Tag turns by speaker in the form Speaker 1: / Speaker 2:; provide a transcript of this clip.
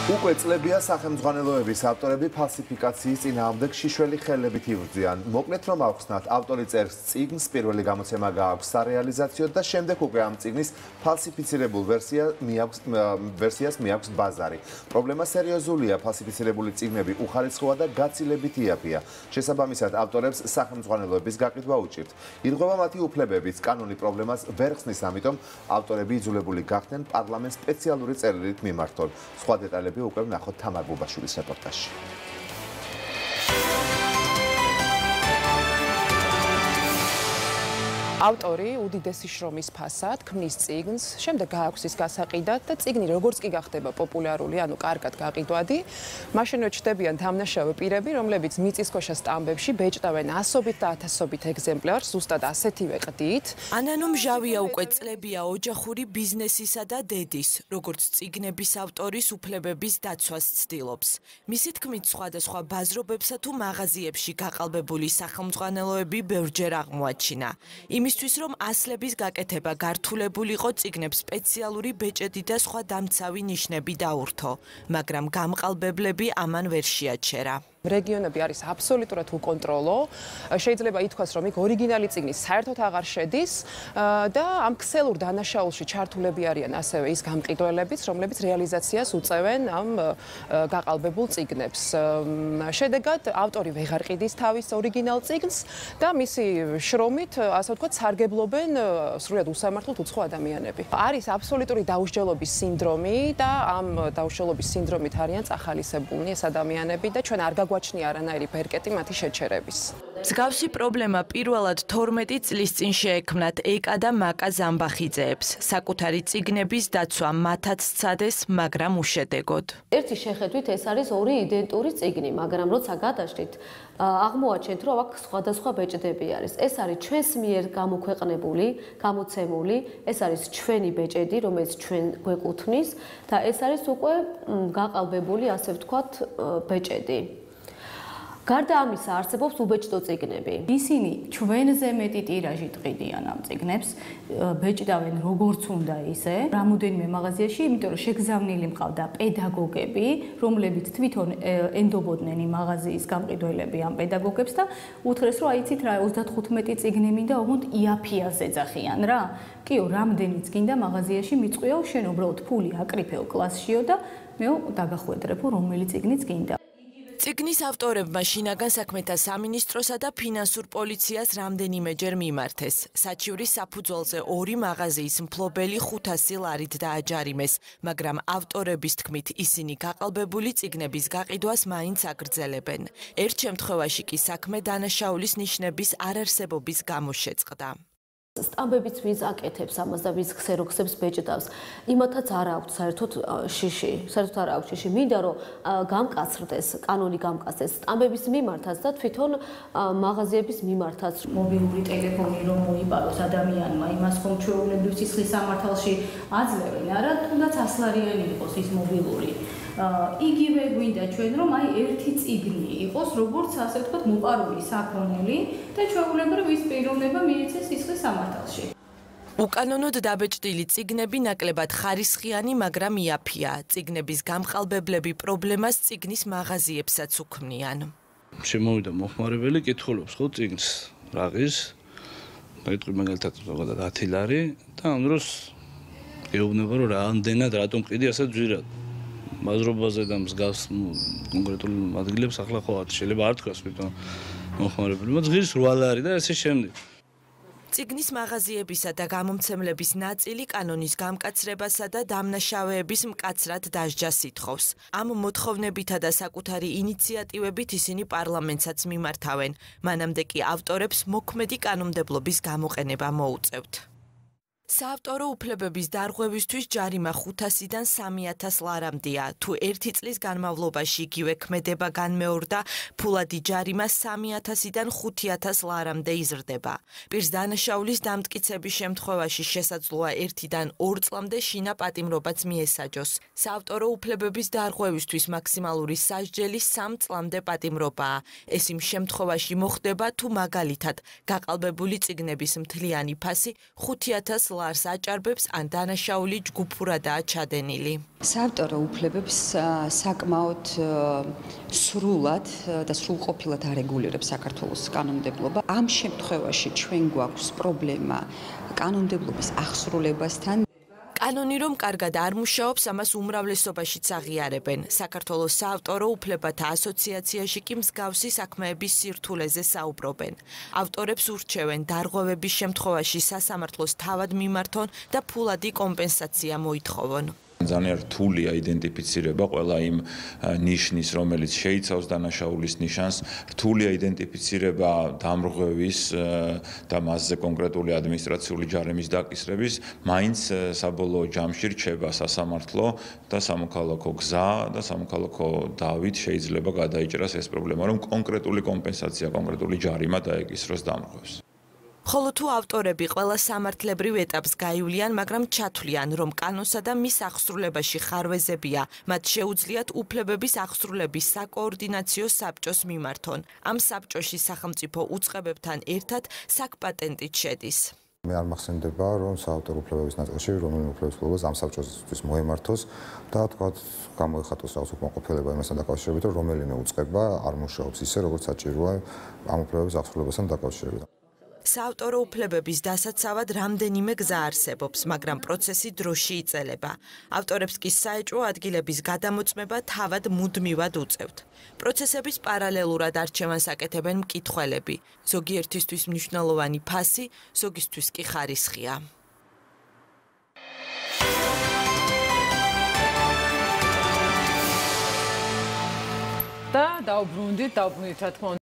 Speaker 1: უკვე წლებია სახელმძღვანელოების ავტორები ფალსიფიკაციის წინააღმდეგ შიშველი ხელებით იბრძვიან. მოკლედ რომ ავხსნათ, ავტორი წერს წიგნს, პირველი გამოცემა გააქვს სარეალიზაციოდ და შემდეგ უკვე ამ წიგნის ფალსიფიცირებულ ვერსიას მიაქვს ბაზარი. პრობლემა სერიოზულია, ფალსიფიცირებული წიგნები უხარისხოა და გაცილებით იაფია. შესაბამისად, ავტორებს სახელმძღვანელოების გაყიდვა უჭირთ. ირღვევა მათი უფლებებიც, კანონი პრობლემას ვერ ხსნის, ამიტომ ავტორები იძულებული გახდნენ პარლამენტს სპეციალური წერილით მიმართონ. სხვა დეტალები უკვე ვნახოთ თამარ ბუბაშვილის რეპორტაჟში.
Speaker 2: ავტორი უდიდესი შრომის ფასად ქმნის წიგნს, შემდეგ გააქვს ის გასაყიდად და წიგნი როგორც კი გახდება პოპულარული, ანუ კარგად გაყიდვადი, მაშინვე ჩნდებიან დამნაშავე პირები, რომლებიც მიწისქვეშა სტამბებში ბეჭდავენ ასობით და ათასობით ეგზემპლარს, ზუსტად ასეთივე ყდით.
Speaker 3: ანანო მჟავია უკვე წლებია ოჯახური ბიზნესისა და დედის, როგორც წიგნების ავტორის უფლებების დაცვას ცდილობს. მისი თქმით, სხვადასხვა ბაზრობებსა თუ მაღაზიებში გაყალბებული სახელმძღვანელოები ბევრჯერ აღმოაჩინა. იმისთვის, რომ ასლების გაკეთება გართულებულიყო, წიგნებს სპეციალური ბეჭედი და სხვა დამცავი ნიშნები დაურთო, მაგრამ გამყალბებლები ამან ვერ შეაჩერა.
Speaker 2: რეგიონები არის აბსოლუტურად უკონტროლო. შეიძლება ითქვას, რომ იქ ორიგინალი წიგნი საერთოდ აღარ შედის და ამ ქსელურ დანაშაულში ჩართულები არიან ასევე ის გამყიდველებიც, რომლებიც რეალიზაციას უწევენ ამ გაყალბებულ წიგნებს. შედეგად, ავტორი ვეღარ ყიდის თავის ორიგინალ წიგნს და მისი შრომით, ასე ვთქვათ, სარგებლობენ სრულად უსამართლოდ უცხო ადამიანები. არის აბსოლუტური დაუსჯელობის სინდრომი და ამ დაუსჯელობის სინდრომით არიან წახალისებულნი ეს ადამიანები და ჩვენ არ გვაჩნია არანაირი ბერკეტი მათი შეჩერების.
Speaker 3: მსგავსი პრობლემა პირველად 12 წლის წინ შეექმნათ ეკა და მაკა ზამბახიძეებს. საკუთარი წიგნების დაცვა მათაც სცადეს, მაგრამ უშედეგოდ.
Speaker 4: ერთი შეხედვით ეს არის ორი იდენტური წიგნი, მაგრამ როცა გადაშდით, აღმოაჩენთ, რომ აქ სხვადასხვა ბეჭდები არის. ეს არის ჩვენს მიერ გამოქვეყნებული, გამოცემული, ეს არის ჩვენი ბეჭედი, რომელიც ჩვენ გვეკუთვნის და ეს არის უკვე გაყალბებული, ასე ვთქვათ, ბეჭედი. გარდა ამისა, არსებობს უბეჭდო წიგნები.
Speaker 5: ისინი ჩვენზე მეტი ტირაჟი ტყიდიან ამ წიგნებს, ბეჭდავენ როგორც უნდა ისე, რამოდენიმე მაღაზიაში, იმიტომ რომ შეგზავნილი მყავდა პედაგოგები, რომლებიც თვითონ ენდობოდნენ იმ მაღაზიის გამყიდველები ამ პედაგოგებს და უთხრეს, რომ აიცით რა, 35 წიგნი მინდა, ოღონდ იაფიას ეძახიან რა. კიო, რამდენიც გინდა მაღაზიაში მიწყვიაო, შენ უბრალოდ ფული აკრიფეო კლასშიო და მეო დაგახვედრებო რომელი წიგნიც გინდა.
Speaker 3: წიგნის ავტორებმა შინაგან საქმეთა სამინისტროსა და ფინანსურ პოლიციას რამდენიმეჯერ მიმართეს. საჩივრის საფუძველზე ორი მაღაზიის მფლობელი 500 ლარით დააჯარიმეს, მაგრამ ავტორების თქმით ისინი გაყალბებული წიგნების გაყიდვას მაინც აგრძელებენ. ერთ შემთხვევაში კი საქმე დანაშაულის ნიშნების არარსებობის გამო შეწყდა.
Speaker 4: სტამბებიც ვის აკეთებს ამას და ვის ქსეროქსებს ბეჭდავს. იმათაც არ აქვს საერთოდ შიში. საერთოდ არ აქვს შიში. მინდა რომ გამკაცრდეს, კანონი გამკაცდეს სტამბების მიმართაც და თვითონ მაღაზიების მიმართაც.
Speaker 5: მობილური ტელეფონი რომ მოიპაროს ადამიანმა, იმას ხომ ჩვეულებრივ სისხლის სამართალში აძლევენ, არა, თუნდაც 100 ლარიანი იყოს ის მობილური. იგივე გვინდა ჩვენ რომ აი ერთი წიგნი იყოს, როგორც ასე ვთქვათ, მოპარული საქონელი და ჩვეულებრივ ის პიროვნება მიეცეს სისხლის სამართალში.
Speaker 3: უკანონოდ დაბეჭდილი წიგნები ნაკლებად ხარისხიანი, მაგრამ იაფია. წიგნების გამყალბებლები პრობლემას წიგნის მაღაზიებსაც უქმნიან.
Speaker 6: შემოვიდა მოხმარებელი, კითხულობს ხო წიგნს რაღის, მეტყვი მაგალითად ზოგადად 10 ლარი და ამ დროს ეუბნება რომ რამდენად რატომ ყიდი ასე ძვირად. მაზრობაზე და მსგავს კონკრეტულ ადგილებს ახლა ხო შეიძლება არ თქვას თვითონ მოხმარებელმა ღირს 8 ლარი და ესე შემდეგ.
Speaker 3: წიგნის მაღაზიებისა და გამომცემლების ნაწილი კანონის გამკაცრებასა და დამნაშავეების მკაცრად დასჯას ითხოვს. ამ მოთხოვნებითა და საკუთარი ინიციატივებით ისინი პარლამენტსაც მიმართავენ. მანამდე კი ავტორებს მოქმედი კანონმდებლობის გამოყენება მოუწევთ. საავტორო უფლებების დარღვევისთვის ჯარიმა 500-დან 3000 ლარამდეა. თუ 1 წლის განმავლობაში იგივე ქმედება განმეორდა, ფულადი ჯარიმა 3000-დან 5000 ლარამდე იზრდება. პირს დანაშაულის დამტკიცების შემთხვევაში შესაძლოა 1-დან 2 წლამდე შინა პატიმრობაც მიესაჯოს. საავტორო უფლებების დარღვევისთვის მაქსიმალური სასჯელი 3 წლამდე პატიმრობაა. ეს იმ შემთხვევაში მოხდება, თუ მაგალითად გაყალბებული წიგნების მთლიანი ფასი 5000 ხელარს აჭარბებს ან დანაშაული ჯგუფურადაა ჩადენილი.
Speaker 7: საავტორო უფლებებს საკმაოდ სრულად და სრულყოფილად არეგულირებს საქართველოს კანონმდებლობა. ამ შემთხვევაში ჩვენ გვაქვს პრობლემა კანონმდებლობის აღსრულებასთან.
Speaker 3: კანონი რომ კარგად არ მუშაობს, ამას უმრავლესობაშიც აღიარებენ. საქართველოს საავტორო უფლებათა ასოციაციაში კი მსგავსი საქმეების სირთულეზე საუბრობენ. ავტორებს ურჩევენ დარღვევების შემთხვევაში სასამართლოს თავად მიმართონ და ფულადი კომპენსაცია მოითხოვონ.
Speaker 8: ძალიან რთულია იდენტიფიცირება ყველა იმ ნიშნის, რომელიც შეიცავს დანაშაულის ნიშანს, რთულია იდენტიფიცირება დამრღვევის და მასზე კონკრეტული ადმინისტრაციული ჯარიმის დაკისრების, მაინც საბოლოო ჯამში რჩება სასამართლო და სამოქალაქო გზა და სამოქალაქო დავით შეიძლება გადაიჭრას ეს პრობლემა, რომ კონკრეტული კომპენსაცია, კონკრეტული ჯარიმა დაეკისროს დამრღვევს.
Speaker 3: ხოლო თუ ავტორები ყველა სამართლებრივ ეტაპს გაივლიან, მაგრამ ჩათვლიან, რომ კანონსა და მის აღსრულებაში ხარვეზებია, მათ შეუძლიათ უფლებების აღსრულების საკოორდინაციო საბჭოს მიმართონ. ამ საბჭოში სახელმწიფო უწყებებთან ერთად საკპატენტით შედის.
Speaker 9: მე არ მახსენდება, რომ საავტორო უფლებების ნაწილში რომელიმე უფლებების ამ საბჭოსთვის მოემართოს და თქვათ გამოიხატოს რაღაც უკმაყოფილება იმასთან დაკავშირებით, რომ რომელიმე უწყება არ მუშაობს ისე, როგორც საჭიროა ამ უფლებების აღსრულებასთან დაკავშირებით.
Speaker 3: საავტორო უფლებების დასაცავად რამდენიმე გზა არსებობს, მაგრამ პროცესი დროში იწელება. ავტორებს კი საეჭვო ადგილების გადამოწმება თავად მუდმივად უწევთ. პროცესების პარალელურად არჩევანს აკეთებენ მკითხველები. ზოგიერთისთვის მნიშვნელოვანი ფასი, ზოგისთვის კი ხარისხია.
Speaker 10: და დაუბრუნდით რა თქმა უნდა.